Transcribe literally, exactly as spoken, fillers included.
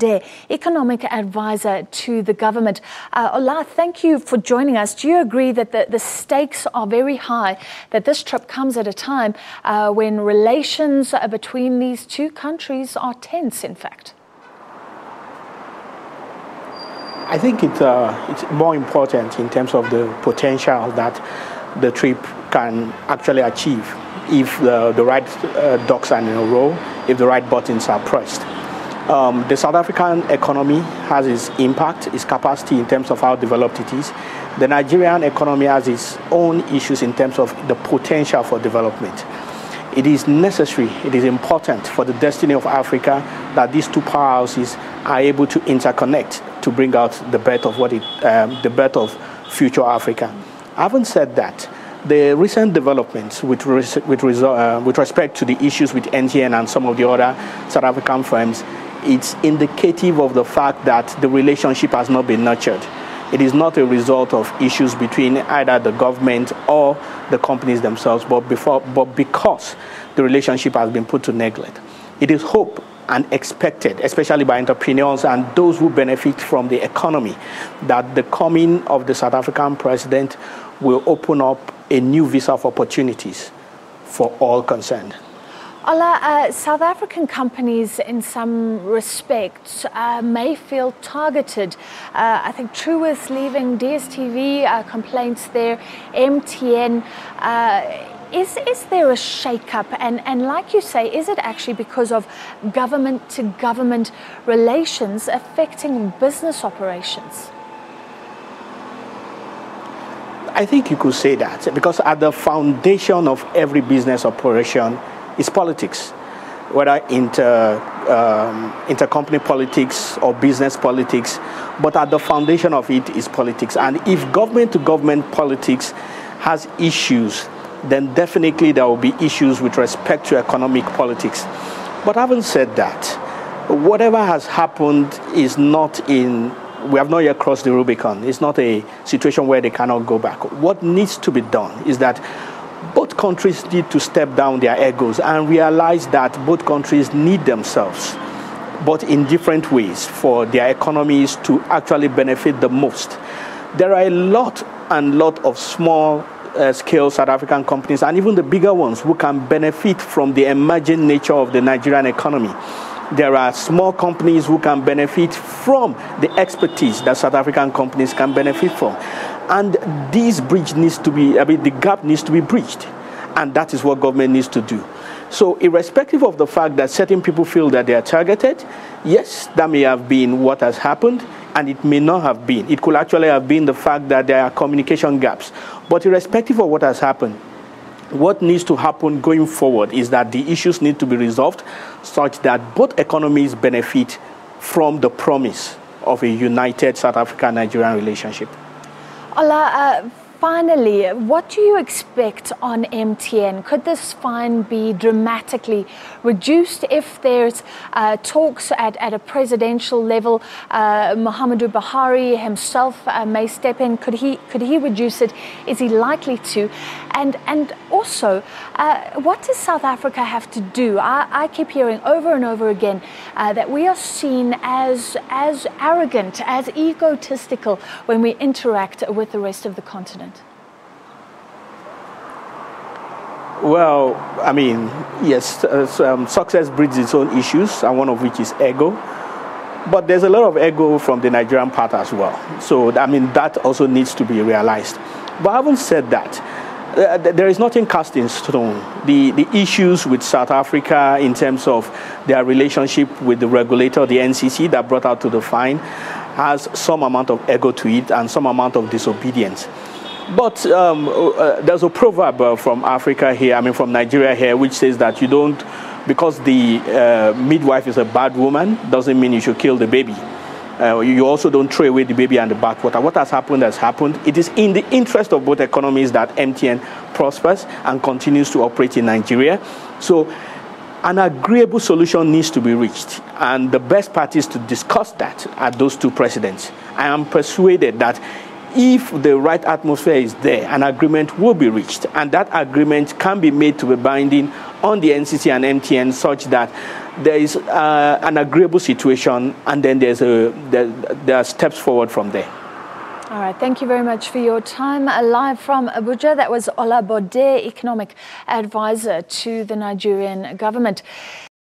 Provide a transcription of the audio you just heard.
Olabode, economic advisor to the government. Uh, Ola, thank you for joining us. Do you agree that the, the stakes are very high, that this trip comes at a time uh, when relations uh, between these two countries are tense, in fact? I think it, uh, it's more important in terms of the potential that the trip can actually achieve if the, the right uh, ducks are in a row, if the right buttons are pressed. Um, the South African economy has its impact, its capacity in terms of how developed it is. The Nigerian economy has its own issues in terms of the potential for development. It is necessary, it is important for the destiny of Africa that these two powerhouses are able to interconnect to bring out the birth of what it, um, the birth of future Africa. Having said that, the recent developments with, res with, uh, with respect to the issues with M T N and some of the other South African firms, it's indicative of the fact that the relationship has not been nurtured. It is not a result of issues between either the government or the companies themselves, but, before, but because the relationship has been put to neglect. It is hope and expected, especially by entrepreneurs and those who benefit from the economy, that the coming of the South African president will open up a new visa of opportunities for all concerned. Ola, uh, South African companies in some respects uh, may feel targeted. Uh, I think Truworth's leaving, D S T V uh, complaints there, M T N. Uh, is, is there a shake-up? And, and like you say, is it actually because of government-to-government relations affecting business operations? I think you could say that, because at the foundation of every business operation is politics, whether inter, um, intercompany politics or business politics, but at the foundation of it is politics. And if government-to-government politics has issues, then definitely there will be issues with respect to economic politics. But having said that, whatever has happened is not in we have not yet crossed the Rubicon. It's not a situation where they cannot go back. What needs to be done is that both countries need to step down their egos and realize that both countries need themselves, but in different ways, for their economies to actually benefit the most. There are a lot and lot of small uh, scale South African companies, and even the bigger ones, who can benefit from the emerging nature of the Nigerian economy. There are small companies who can benefit from the expertise that South African companies can benefit from. And this bridge needs to be, I mean, the gap needs to be bridged. And that is what government needs to do. So irrespective of the fact that certain people feel that they are targeted, yes, that may have been what has happened, and it may not have been. It could actually have been the fact that there are communication gaps. But irrespective of what has happened, what needs to happen going forward is that the issues need to be resolved such that both economies benefit from the promise of a united South African-Nigerian relationship. Ola, uh, finally, what do you expect on M T N? Could this fine be dramatically reduced if there's uh, talks at, at a presidential level? Uh, Muhamadu Buhari himself uh, may step in. Could he could he reduce it? Is he likely to? And and also, uh, what does South Africa have to do? I, I keep hearing over and over again uh, that we are seen as as arrogant, as egotistical when we interact with the rest of the continent. Well, I mean, yes, uh, um, success breeds its own issues, and one of which is ego. But there's a lot of ego from the Nigerian part as well. So, I mean, that also needs to be realized. But having said that, uh, there is nothing cast in stone. The, the issues with South Africa in terms of their relationship with the regulator, the N C C, that brought out to the fine, has some amount of ego to it and some amount of disobedience. But um, uh, there's a proverb uh, from Africa here, I mean from Nigeria here, which says that you don't, because the uh, midwife is a bad woman, doesn't mean you should kill the baby. Uh, you also don't throw away the baby and the bathwater. What has happened has happened. It is in the interest of both economies that M T N prospers and continues to operate in Nigeria. So an agreeable solution needs to be reached, and the best parties to discuss that are those two presidents. I am persuaded that if the right atmosphere is there, an agreement will be reached, and that agreement can be made to be binding on the N C C and M T N such that there is uh, an agreeable situation, and then there's a, there, there are steps forward from there. All right, thank you very much for your time. Uh, live from Abuja, that was Olabode, Economic Advisor to the Nigerian government.